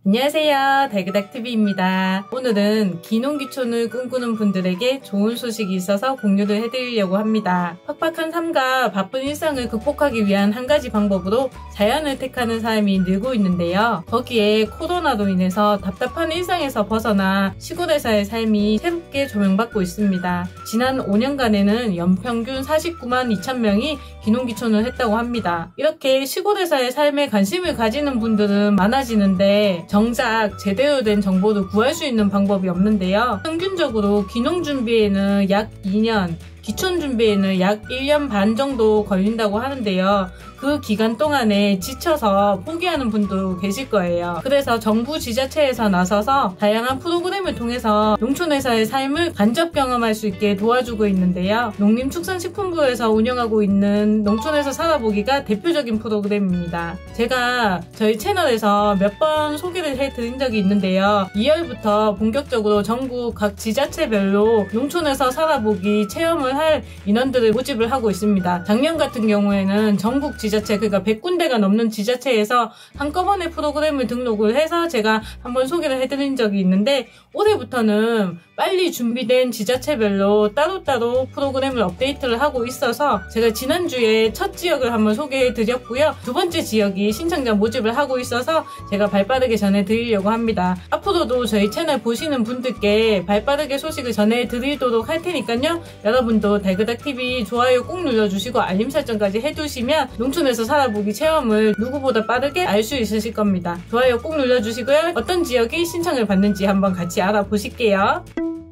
안녕하세요, 달그닥TV입니다. 오늘은 귀농귀촌을 꿈꾸는 분들에게 좋은 소식이 있어서 공유를 해드리려고 합니다. 팍팍한 삶과 바쁜 일상을 극복하기 위한 한 가지 방법으로 자연을 택하는 사람이 늘고 있는데요. 거기에 코로나로 인해서 답답한 일상에서 벗어나 시골에서의 삶이 새롭게 조명받고 있습니다. 지난 5년간에는 연평균 49만 2천 명이 귀농귀촌을 했다고 합니다. 이렇게 시골에서의 삶에 관심을 가지는 분들은 많아지는데 정작 제대로 된 정보를 구할 수 있는 방법이 없는데요. 평균적으로 귀농 준비에는 약 2년, 귀촌 준비에는 약 1년 반 정도 걸린다고 하는데요. 그 기간 동안에 지쳐서 포기하는 분도 계실 거예요. 그래서 정부 지자체에서 나서서 다양한 프로그램을 통해서 농촌에서의 삶을 간접 경험할 수 있게 도와주고 있는데요. 농림축산식품부에서 운영하고 있는 농촌에서 살아보기가 대표적인 프로그램입니다. 제가 저희 채널에서 몇 번 소개를 해드린 적이 있는데요. 2월부터 본격적으로 전국 각 지자체별로 농촌에서 살아보기 체험을 할 인원들을 모집을 하고 있습니다. 작년 같은 경우에는 전국 지자체, 그러니까 100군데가 넘는 지자체에서 한꺼번에 프로그램을 등록을 해서 제가 한번 소개를 해드린 적이 있는데, 올해부터는 빨리 준비된 지자체별로 따로따로 프로그램을 업데이트를 하고 있어서 제가 지난주에 첫 지역을 한번 소개해드렸고요. 두 번째 지역이 신청자 모집을 하고 있어서 제가 발빠르게 전해드리려고 합니다. 앞으로도 저희 채널 보시는 분들께 발빠르게 소식을 전해드리도록 할 테니까요. 여러분도 달그닥TV 좋아요 꼭 눌러주시고 알림 설정까지 해두시면 농촌에서 살아보기 체험을 누구보다 빠르게 알 수 있으실 겁니다. 좋아요 꼭 눌러주시고요. 어떤 지역이 신청을 받는지 한번 같이 알아보실게요.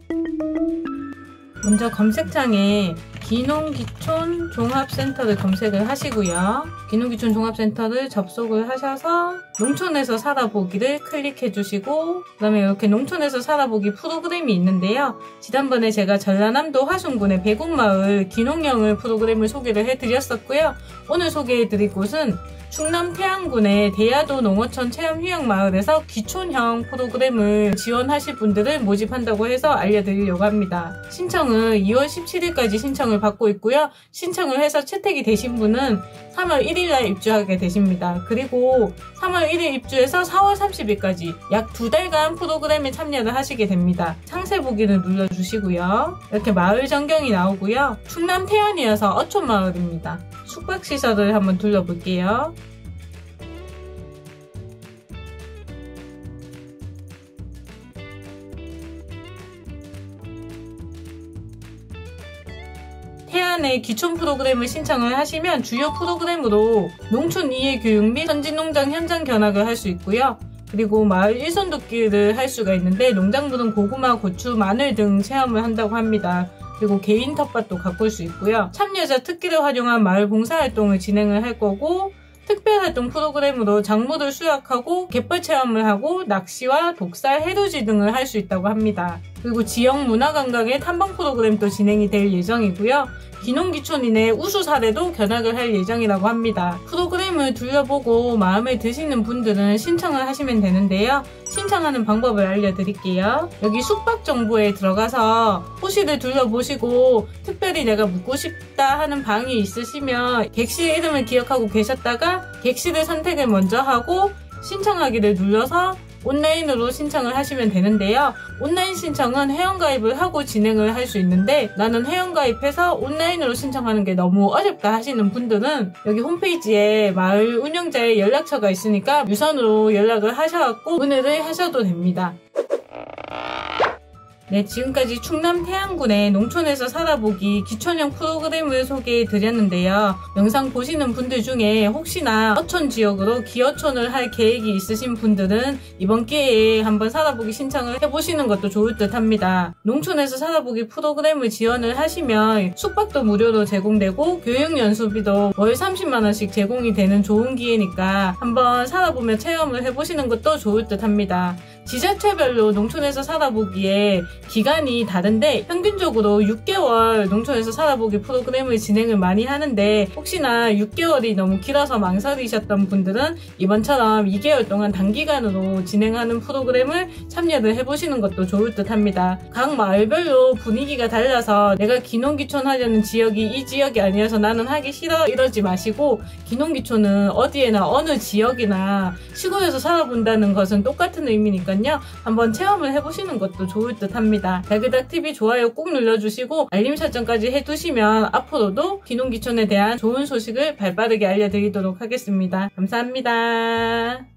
먼저 검색창에 귀농귀촌 종합센터를 검색을 하시고요. 귀농귀촌 종합센터를 접속을 하셔서 농촌에서 살아보기를 클릭해 주시고, 그 다음에 이렇게 농촌에서 살아보기 프로그램이 있는데요. 지난번에 제가 전라남도 화순군의 배곡마을 귀농령을 프로그램을 소개를 해드렸었고요. 오늘 소개해드릴 곳은 충남 태안군의 대야도 농어촌 체험휴양마을에서 귀촌형 프로그램을 지원하실 분들을 모집한다고 해서 알려드리려고 합니다. 신청은 2월 17일까지 신청을 받고 있고요. 신청을 해서 채택이 되신 분은 3월 1일날 입주하게 되십니다. 그리고 3월 1일 입주해서 4월 30일까지 약 2달간 프로그램에 참여를 하시게 됩니다. 상세 보기를 눌러주시고요. 이렇게 마을 전경이 나오고요. 충남 태안이어서 어촌마을입니다. 숙박시설을 한번 둘러볼게요. 태안의 귀촌 프로그램을 신청을 하시면 주요 프로그램으로 농촌 이해교육 및 선진농장 현장 견학을 할 수 있고요. 그리고 마을 일손 돕기를 할 수가 있는데 농작물은 고구마, 고추, 마늘 등 체험을 한다고 합니다. 그리고 개인 텃밭도 가꿀 수 있고요. 참여자 특기를 활용한 마을 봉사활동을 진행을 할 거고, 특별활동 프로그램으로 작물을 수확하고 갯벌 체험을 하고 낚시와 독살, 해루지 등을 할 수 있다고 합니다. 그리고 지역 문화관광의 탐방 프로그램도 진행이 될 예정이고요. 귀농귀촌인의 우수 사례도 견학을 할 예정이라고 합니다. 프로그램을 둘러보고 마음에 드시는 분들은 신청을 하시면 되는데요. 신청하는 방법을 알려드릴게요. 여기 숙박 정보에 들어가서 호실을 둘러보시고 특별히 내가 묵고 싶다 하는 방이 있으시면 객실 이름을 기억하고 계셨다가 객실을 선택을 먼저 하고 신청하기를 눌러서 온라인으로 신청을 하시면 되는데요. 온라인 신청은 회원가입을 하고 진행을 할 수 있는데, 나는 회원가입해서 온라인으로 신청하는 게 너무 어렵다 하시는 분들은 여기 홈페이지에 마을 운영자의 연락처가 있으니까 유선으로 연락을 하셔서 문의를 하셔도 됩니다. 네, 지금까지 충남 태안군의 농촌에서 살아보기 귀촌형 프로그램을 소개해드렸는데요. 영상 보시는 분들 중에 혹시나 어촌 지역으로 기어촌을 할 계획이 있으신 분들은 이번 기회에 한번 살아보기 신청을 해보시는 것도 좋을 듯 합니다. 농촌에서 살아보기 프로그램을 지원을 하시면 숙박도 무료로 제공되고 교육연수비도 월 30만원씩 제공이 되는 좋은 기회니까 한번 살아보며 체험을 해보시는 것도 좋을 듯 합니다. 지자체별로 농촌에서 살아보기에 기간이 다른데 평균적으로 6개월 농촌에서 살아보기 프로그램을 진행을 많이 하는데 혹시나 6개월이 너무 길어서 망설이셨던 분들은 이번처럼 2개월 동안 단기간으로 진행하는 프로그램을 참여를 해보시는 것도 좋을 듯 합니다. 각 마을별로 분위기가 달라서 내가 기농기촌 하려는 지역이 이 지역이 아니어서 나는 하기 싫어 이러지 마시고 기농기촌은 어디에나 어느 지역이나 시골에서 살아본다는 것은 똑같은 의미니까요. 한번 체험을 해보시는 것도 좋을 듯 합니다. 달그닥TV 좋아요 꾹 눌러주시고 알림 설정까지 해두시면 앞으로도 기농기촌에 대한 좋은 소식을 발빠르게 알려드리도록 하겠습니다. 감사합니다.